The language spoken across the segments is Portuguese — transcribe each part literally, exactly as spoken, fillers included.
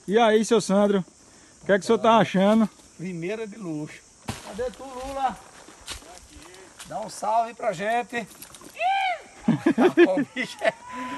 E aí, seu Sandro? O que é que o senhor tá achando? Primeira de luxo. Cadê tu, Lula? Dá um salve pra gente. O bicho é...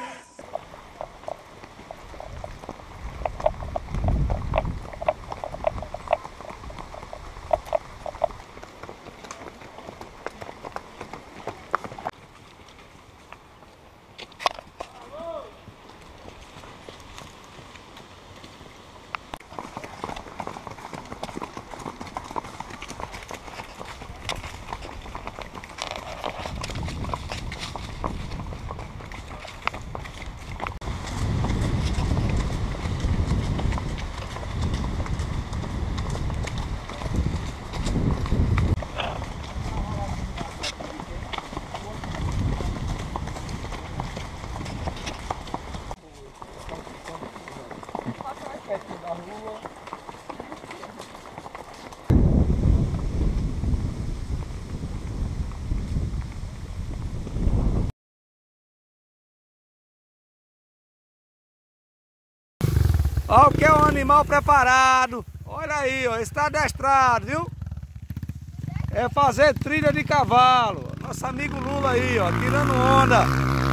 Olha o que é um animal preparado. Olha aí, ó, está adestrado, viu? É fazer trilha de cavalo. Nosso amigo Lula aí, ó, tirando onda.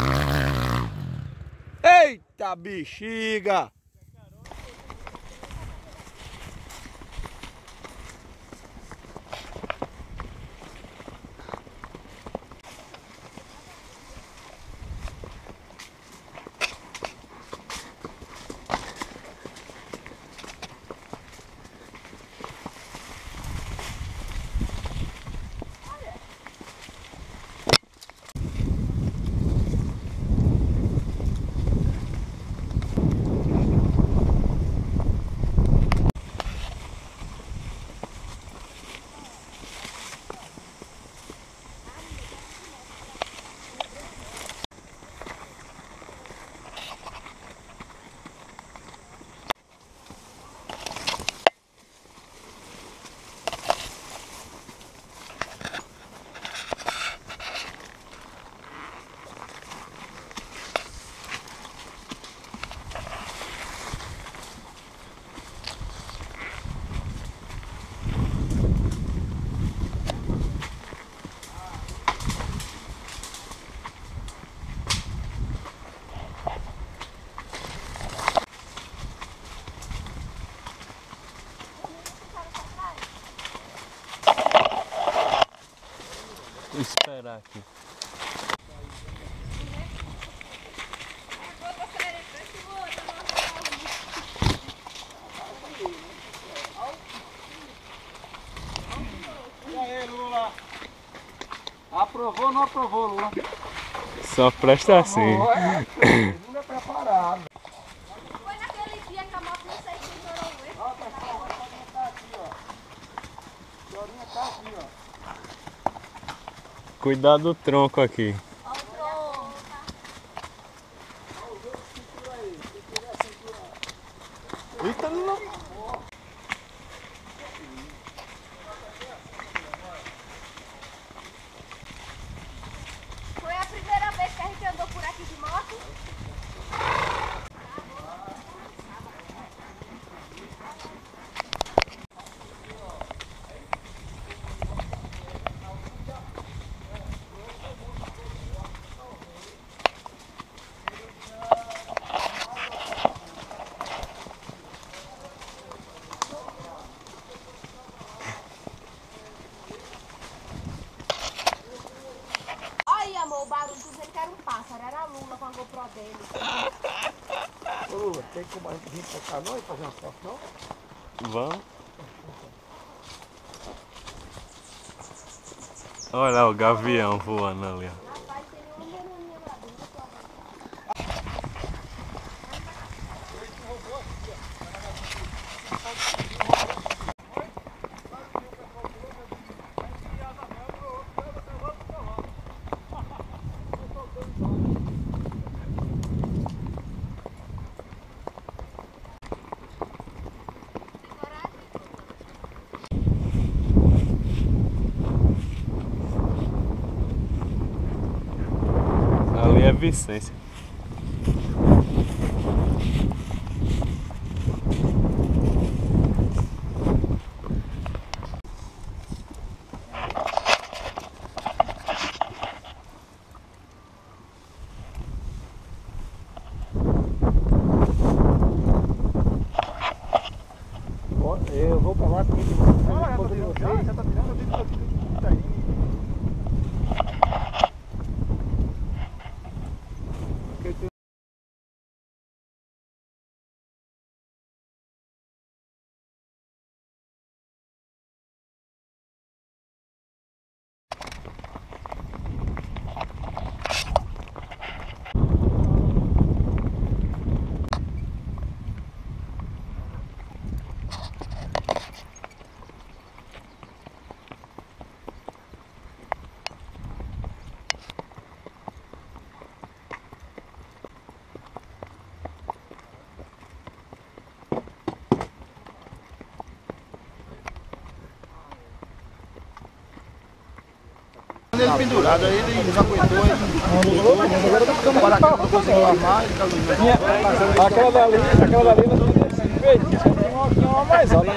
Eita bexiga! Vou esperar aqui. E aí, Lula? Aprovou ou não aprovou, Lula? Só presta assim. Lula é preparado. Foi naquele dia que a moto não sei se estourou o erro. Ó, pessoal, a Dorinha tá aqui, ó. A Dorinha tá aqui, ó. Cuidado do tronco aqui. Ó o tronco. Ó, os outros cintura aí. Cintura é cintura. Eita, Lula. Foi a primeira vez que a gente andou por aqui de moto. Aí, amor, o barulho dizendo que era um pássaro, era a Lula com a GoPro dele. Ô, Lula, tem como a gente vir pra cá não e fazer uma foto, não? Vamos. Olha lá o gavião voando ali, ó. Rapaz, tem uma menininha lá dentro. Ali é Vicência. Olha lá, já tá tirando, já, já tá tirando, eu digo que tá aí. Ele pendurado, aí ele desaguentou, ele agora tá ficando para não conseguiu armar, ele tá lutando. Aquela dali, aquela dali não tinha assim, feito, tinha uma mais alta.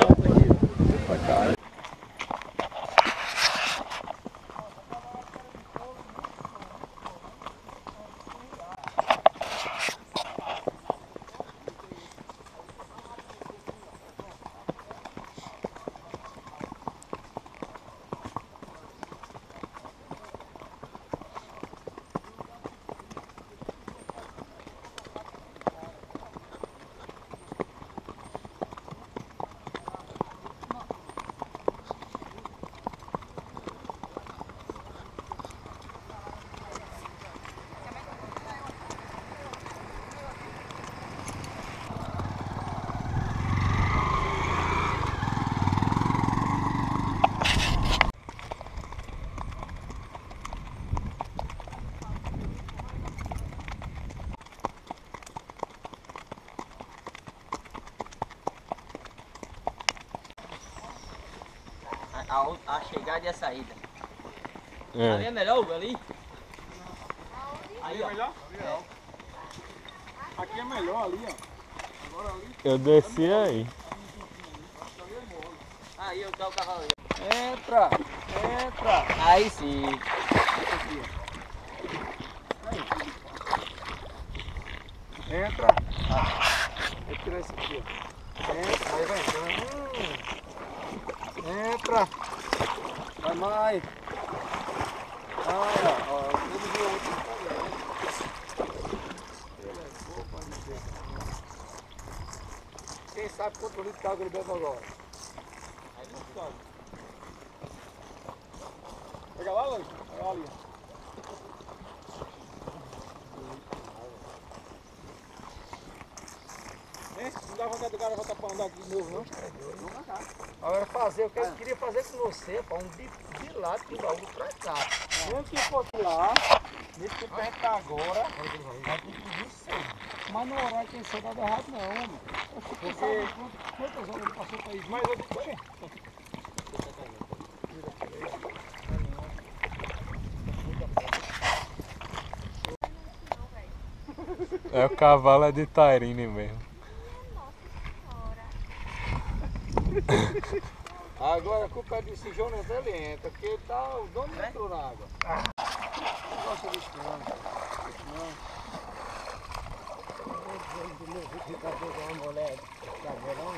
A, a chegada e a saída. É. Ali é melhor, Hugo, ali? Aí é melhor? Aqui é melhor ali, ó. Agora ali. Eu desci aí. Aí, o cavalo ali. Entra, entra. Aí sim. Entra. Vou tirar esse aqui, ó. Entra, aí vai entrando. Entra. Vai mais. Vai, ó. ó. Tudo de outro. Quem sabe quanto litro de água ele bebe agora? Aí não sabe. Pega lá, Lani. Pega lá ali. Não dá vontade do cara voltar pra andar aqui de novo, não? Agora fazer, eu quero- queria fazer com você, pá, um de, de lá do baú pra cá. Mesmo que fosse lá, nesse tempo que a gente tá agora, vai ter que pedir cedo. Mas no horário que ele cedo não dá errado não, homem. Porque quantas horas ele passou pra isso? Mas eu digo, "Oxe, É o cavalo é de Tairine mesmo. Agora a culpa é desse Jonas, ele entra, porque ele tá, o dono entrou na água. Não gosta disso não. Não.